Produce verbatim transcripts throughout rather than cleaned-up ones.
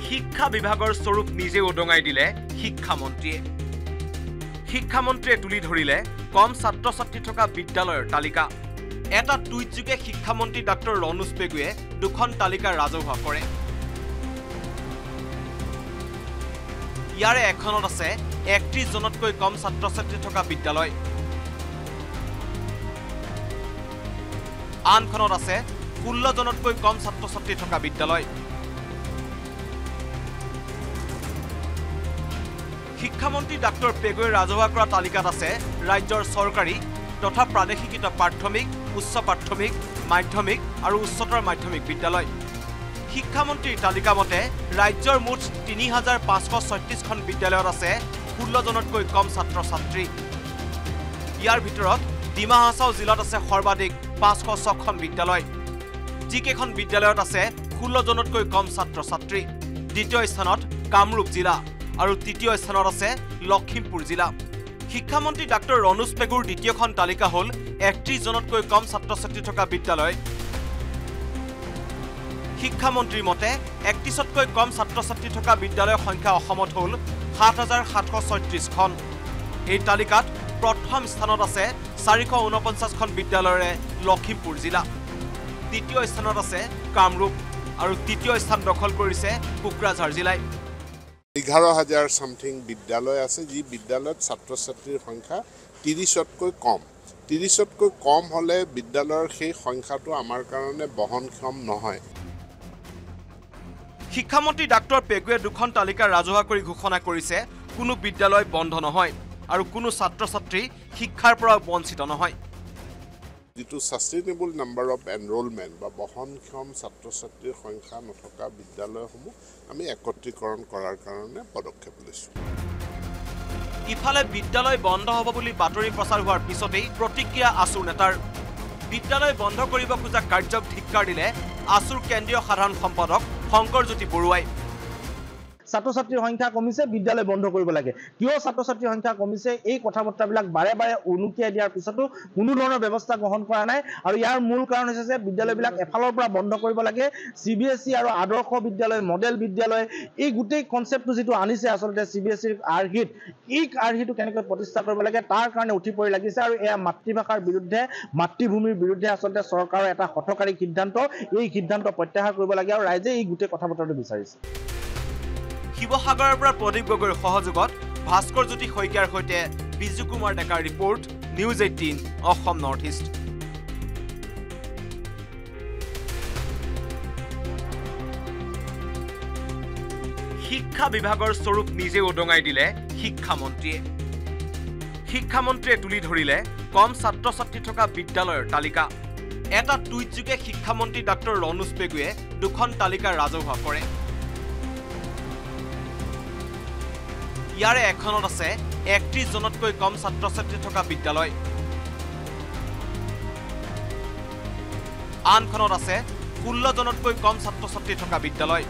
শিক্ষা বিভাগৰ স্বৰূপ নিজে উদঙাই দিলে শিক্ষামন্ত্ৰীয়ে শিক্ষামন্ত্ৰীয়ে তুলি ধৰিলে কম ছাত্ৰ ছাত্ৰী থকা বিদ্যালয়ৰ তালিকা এটা টুইটযোগে শিক্ষামন্ত্ৰী ডাক্তৰ ৰনোজ পেগুৱে দুখন তালিকা ৰাজহুৱা কৰে ইয়াৰে এখনত আছে একত্ৰিশ জনতকৈ কম ছাত্ৰ ছাত্ৰী থকা বিদ্যালয় আনখনত আছে ষোল্ল জনতকৈ কম ছাত্ৰ ছাত্ৰী থকা বিদ্যালয় শিক্ষামন্ত্ৰী ডাক্তৰ পেগুৱে ৰাজহুৱা কৰা তালিকাত আছে ৰাজ্যৰ চৰকাৰী তথা প্ৰাদেশিকৃত প্ৰাথমিক উচ্চ প্ৰাথমিক মাধ্যমিক আৰু উচ্চতৰ মাধ্যমিক বিদ্যালয় শিক্ষামন্ত্ৰীৰ তালিকা মতে ৰাজ্যৰ মুঠ তিনি হাজাৰ পাঁচশ ছয়ত্ৰিশখন বিদ্যালয়ত আছে ষোল্ল জনতকৈ কম ছাত্ৰ ছাত্ৰী ইয়াৰ ভিতৰত ডিমা হাছাও জিলাত আছে সৰ্বাধিক পাঁচশ ছখন বিদ্যালয় যিকেইখন বিদ্যালয়ত আছে ষোল্ল জনতকৈ কম ছাত্ৰ ছাত্ৰী দ্বিতীয় স্থানত কামৰূপ জিলা আৰু তৃতীয় স্থানত আছে লখিমপুৰ জিলা শিক্ষামন্ত্ৰী ডাক্তৰ ৰনোজ পেগুৰ দ্বিতীয়খন তালিকা হল একত্ৰিশ জনতকৈ কম ছাত্ৰ ছাত্ৰী থকা বিদ্যালয় শিক্ষামন্ত্ৰীৰ মতে একত্ৰিশতকৈ কম ছাত্ৰ ছাত্ৰী থকা বিদ্যালয়ৰ সংখ্যা অসমত হল সাত হাজাৰ সাতশ ছয়ত্ৰিশখন এই তালিকাত প্ৰথম স্থানত আছে চাৰিশ ঊনপঞ্চাছখন বিদ্যালয়ৰে লখিমপুৰ জিলা দ্বিতীয় স্থানত আছে কামৰূপ আৰু তৃতীয় স্থান দখল কৰিছে কোকৰাঝাৰ জিলাই এঘাৰ হাজাৰ সামথিং বিদ্যালয় আছে যি বিদ্যালয়ত ছাত্ৰ ছাত্ৰীৰ সংখ্যা ত্ৰিশতকৈ কম ত্ৰিশতকৈ কম হলে বিদ্যালয়ৰ সেই সংখ্যাটো আমাৰ কাৰণে বহনক্ষম নহয় শিক্ষামন্ত্ৰী ডাক্তৰ পেগুৱে দুখন তালিকা ৰাজহুৱা কৰি ঘোষণা কৰিছে কোনো বিদ্যালয় বন্ধ নহয় আৰু কোনো ছাত্ৰ ছাত্ৰী শিক্ষাৰ পৰা বঞ্চিত নহয় যিটো সাস্টেইনেবল নাম্বাৰ অফ এনৰোলমেণ্ট বা বহনক্ষম ছাত্ৰ ছাত্ৰীৰ সংখ্যা নথকা বিদ্যালয়সমূহ আমি একত্ৰীকৰণ কৰাৰ কাৰণে পদক্ষেপ লৈছোঁ ইফালে বিদ্যালয় বন্ধ হ'ব বুলি বাতৰি প্ৰচাৰ হোৱাৰ পিছতেই প্ৰতিক্ৰিয়া আসুৰ নেতাৰ বিদ্যালয় বন্ধ কৰিব খোজা কাৰ্যক ধিক্কাৰ দিলে আসুৰ কেন্দ্ৰীয় সাধাৰণ সম্পাদক শংকৰজ্যোতি বৰুৱাই ছাত্ৰ ছাত্ৰীৰ সংখ্যা কমিছে বিদ্যালয় বন্ধ কৰিব লাগে কিয় ছাত্ৰ ছাত্ৰীৰ সংখ্যা কমিছে এই কথাবৰ্তাবিলাক বাৰে বাৰে উনুকিয়াই দিয়াৰ পিছতো কোনো ধৰণৰ ব্যৱস্থা গ্ৰহণ কৰা নাই আৰু ইয়াৰ মূল কাৰণ হৈছে যে বিদ্যালয়বিলাক এফালৰ পৰা বন্ধ কৰিব লাগে চিবিএসই আৰু আদৰ্শ বিদ্যালয় মডেল বিদ্যালয় এই গোটেই কনসেপ্টটো যেটো আনিছে আসলতে চিবিএসইৰ আৰ্হিত এই আৰ্হিটো কেনেকৈ প্ৰতিষ্ঠা কৰিব লাগে তাৰ কাৰণে উঠি পৰি লাগিছে আৰু এয়া মাতৃভাষাৰ বিৰুদ্ধে মাতৃভূমিৰ বিৰুদ্ধে আসলতে চৰকাৰৰ এটা হঠকাৰী সিদ্ধান্ত এই সিদ্ধান্ত প্ৰত্যাহাৰ কৰিব লাগে আৰু ৰাইজে এই গোটেই কথাবৰ্তাটো বিচাৰিছে শিৱসাগৰৰ পৰা প্ৰদীপ গগৈৰ সহযোগত ভাস্কৰ জ্যোতি শইকীয়াৰ সৈতে বিজু কুমাৰ ডেকাৰ report News Eighteen Assam North East শিক্ষা বিভাগৰ স্বৰূপ নিজে উদঙাই দিলে শিক্ষামন্ত্ৰীয়ে শিক্ষামন্ত্ৰীয়ে তুলি ধৰিলে কম ছাত্ৰ ছাত্ৰী থকা বিদ্যালয়ৰ তালিকা এটা টুইটযোগে শিক্ষামন্ত্ৰী ডাক্তৰ ৰনোজ পেগুৱে দুখন তালিকা ৰাজহুৱা কৰে ইয়াৰে এখনত আছে একত্ৰিশ জনতকৈ কম ছাত্ৰ ছাত্ৰী থকা বিদ্যালয় আনখনত আছে ষোল্ল জনতকৈ কম ছাত্ৰ ছাত্ৰী থকা বিদ্যালয়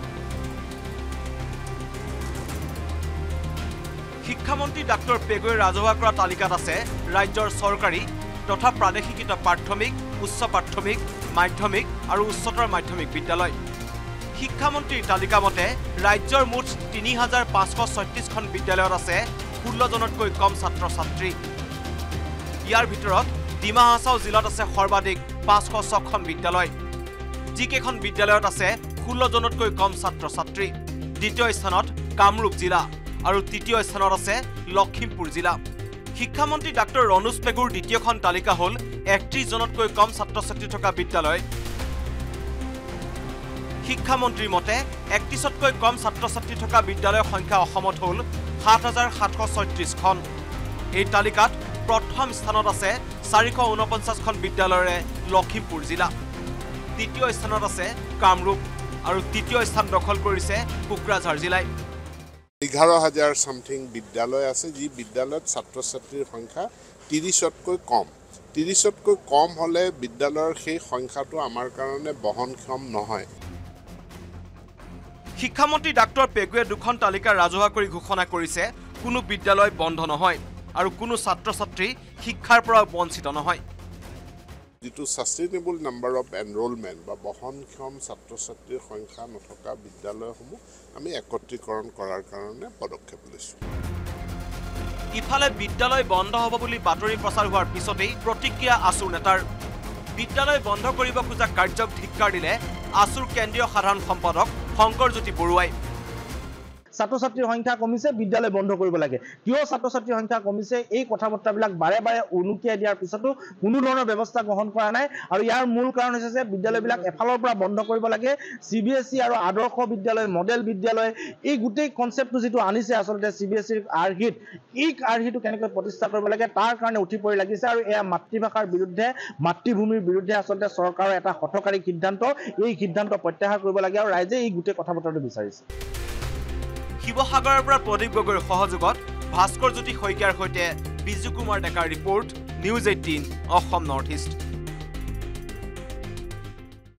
শিক্ষামন্ত্ৰী ডাক্তৰ পেগুৱে ৰাজহুৱা কৰা তালিকাত আছে ৰাজ্যৰ চৰকাৰী তথা প্ৰাদেশিকৃত প্ৰাথমিক উচ্চ প্ৰাথমিক মাধ্যমিক আৰু উচ্চতৰ মাধ্যমিক বিদ্যালয় শিক্ষামন্ত্ৰীৰ তালিকা মতে ৰাজ্যৰ মুঠ তিনি হাজাৰ পাঁচশ ছয়ত্ৰিশখন বিদ্যালয়ত আছে ষোল্ল জনতকৈ কম ছাত্ৰ ছাত্ৰী ইয়াৰ ভিতৰত ডিমা হাছাও জিলাত আছে সৰ্বাধিক পাঁচশ ছখন বিদ্যালয় যিকেইখন বিদ্যালয়ত আছে ষোল্ল জনতকৈ কম ছাত্ৰ ছাত্ৰী দ্বিতীয় স্থানত কামৰূপ জিলা আৰু তৃতীয় স্থানত আছে লখিমপুৰ জিলা শিক্ষামন্ত্ৰী ডাক্তৰ ৰনোজ পেগুৰ দ্বিতীয়খন তালিকা হল একত্ৰিশ জনতকৈ কম ছাত্ৰ ছাত্ৰী থকা বিদ্যালয় শিক্ষামন্ত্ৰীৰ মতে একত্ৰিশতকৈ কম ছাত্ৰ ছাত্ৰী থকা বিদ্যালয়ৰ সংখ্যা অসমত হল সাত হাজাৰ সাতশ ছয়ত্ৰিশখন এই তালিকাত প্ৰথম স্থানত আছে চাৰিশ ঊনপঞ্চাছখন বিদ্যালয়ৰে লখিমপুৰ জিলা দ্বিতীয় স্থানত আছে কামৰূপ আৰু তৃতীয় স্থান দখল কৰিছে কোকৰাঝাৰ জিলাই এঘাৰ হাজাৰ সামথিং বিদ্যালয় আছে যি বিদ্যালয়ত ছাত্ৰ ছাত্ৰীৰ সংখ্যা ত্ৰিশতকৈ কম ত্ৰিশতকৈ কম হলে বিদ্যালয়ৰ সেই সংখ্যাটো আমাৰ কাৰণে বহনক্ষম নহয় শিক্ষামন্ত্ৰী ডাক্তৰ পেগুৱে দুখন তালিকা ৰাজহুৱা কৰি ঘোষণা কৰিছে কোনো বিদ্যালয় বন্ধ নহয় আৰু কোনো ছাত্ৰ ছাত্ৰী শিক্ষাৰ পৰা বঞ্চিত নহয় যিটো সাস্টেইনেবল নাম্বাৰ অফ এনৰোলমেণ্ট বা বহনক্ষম ছাত্ৰ ছাত্ৰীৰ সংখ্যা নথকা বিদ্যালয়সমূহ আমি একত্ৰীকৰণ কৰাৰ কাৰণে পদক্ষেপ লৈছোঁ। ইফালে বিদ্যালয় বন্ধ হ'ব বুলি বাতৰি প্ৰচাৰ হোৱাৰ পিছতেই প্ৰতিক্ৰিয়া আছুৰ নেতাৰ। বিদ্যালয় বন্ধ কৰিব খোজা কাৰ্যক ধিক্কাৰ দিলে আছুৰ কেন্দ্ৰীয় সাধাৰণ সম্পাদক শংকৰজ্যোতি বৰুৱাই। ছাত্ৰ ছাত্ৰীৰ সংখ্যা কমিছে, বিদ্যালয় বন্ধ কৰিব লাগে। কিয় ছাত্ৰ ছাত্ৰীৰ সংখ্যা কমিছে এই কথা বতৰাবিলাক বাৰে বাৰে উনুকিয়াই দিয়াৰ পিছতো কোনো ধৰণৰ ব্যৱস্থা গ্ৰহণ কৰা নাই। আৰু ইয়াৰ মূল কাৰণ হৈছে যে বিদ্যালয়বিলাক এফালৰ পৰা বন্ধ কৰিব লাগে। চি বি এছ ই আৰু আদৰ্শ বিদ্যালয়, মডেল বিদ্যালয়, এই গোটেই কনচেপ্টটো যিটো আনিছে আচলতে চি বি এছ ইৰ আৰ্হিত, এই আৰ্হিটো কেনেকৈ প্ৰতিষ্ঠা কৰিব লাগে তাৰ কাৰণে উঠি পৰি লাগিছে। আৰু এয়া মাতৃভাষাৰ বিৰুদ্ধে, মাতৃভূমিৰ বিৰুদ্ধে আচলতে চৰকাৰৰ এটা হঠকাৰী সিদ্ধান্ত। এই সিদ্ধান্ত প্ৰত্যাহাৰ কৰিব লাগে আৰু ৰাইজে এই গোটেই কথা বতৰাটো বিচাৰিছে। শিৱসাগৰৰ পৰা প্ৰদীপ গগৈৰ সহযোগত ভাস্কৰ জ্যোতি শইকীয়াৰ সৈতে বিজু কুমাৰ ডেকাৰ report, News Eighteen Assam North east.